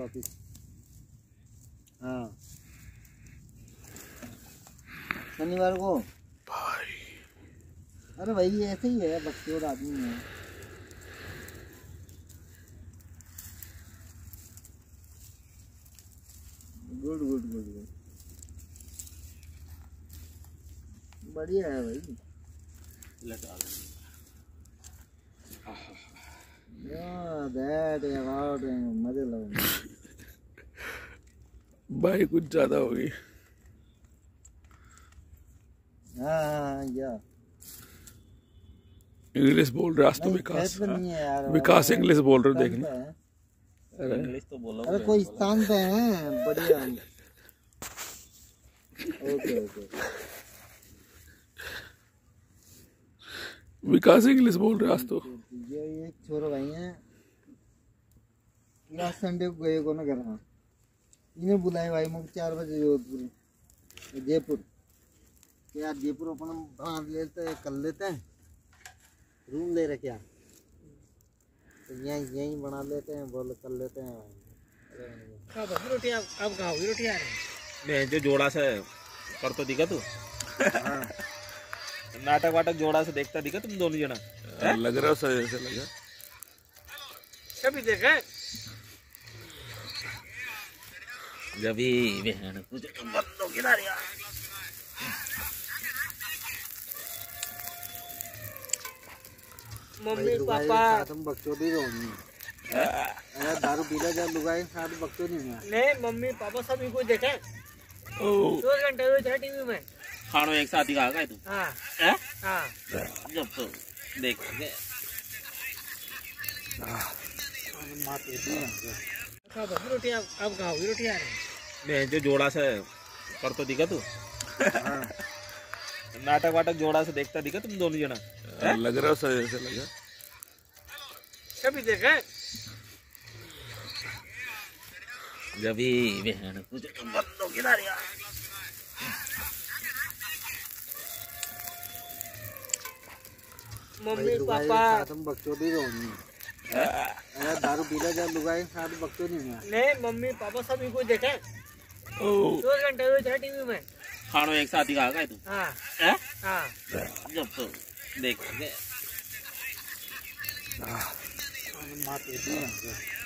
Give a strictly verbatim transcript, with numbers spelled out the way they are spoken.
वापिस। हाँ शनिवार को भाई। अरे भाई ऐसे ही है, बकचोद आदमी है। गुड गुड गुड गुड बढ़िया है भाई। Yeah, that about मजे लो भाई कुछ ज्यादा हो गई। हाँ या इंग्लिश बोल रहे आज तो विकास। विकास इंग्लिश बोल रहे देखना। अरे इंग्लिश तो बोलो। अरे कोई स्थान पे है बढ़िया। ओके ओके विकास इंग्लिश बोल रहे आज तो। ये ये छोरो भाई हैं, लास्ट संडे को गए को ना घर। हाँ इन्हें बुलाए भाई मुझे चार बजे जोधपुर जयपुर। यार जयपुर अपन बना लेते हैं, कर लेते हैं, रूम ले रखे तो यहीं यहीं बना लेते हैं, बोल कर लेते हैं। कब रोटी अब अब खाओगी रोटी यार? मैं जो जोड़ा से कर तो दिखा तू। हाँ नाटक वाटक जोड़ा से देखता दिखा तुम दोनों जना। लग रहा सर ऐसे लगा सभी देखे जभी बहन कुछ बंदों की ना यार। मम्मी पापा तुम बकचोदी रहोगी। अरे दारू पीला जा लुगाई साथ बकचोदी नहीं। नहीं मम्मी पापा सभी को देखे दो घंटे हुए थे टीवी में। खानो एक साथ ही खा तू? हाँ हाँ जब तो देख रोटी अब अब खाओगी रोटी यार? मैं जो जोड़ा से कर तो दिखा तू। नाटक वाटक जोड़ा से देखता दिखा तुम दोनों जना। लग रहा सर ऐसे लगा सभी देखे जभी बहन कुछ बंदों की ना यार। मम्मी पापा तुम बकचोदी रहोगी। अरे दारू पीला जा लुगाई साथ बकचोदी नहीं। नहीं मम्मी पापा सभी को देखे दो घंटे हुए थे टीवी में। खानो एक साथ ही खा तू? हाँ हाँ जब तो देख माँ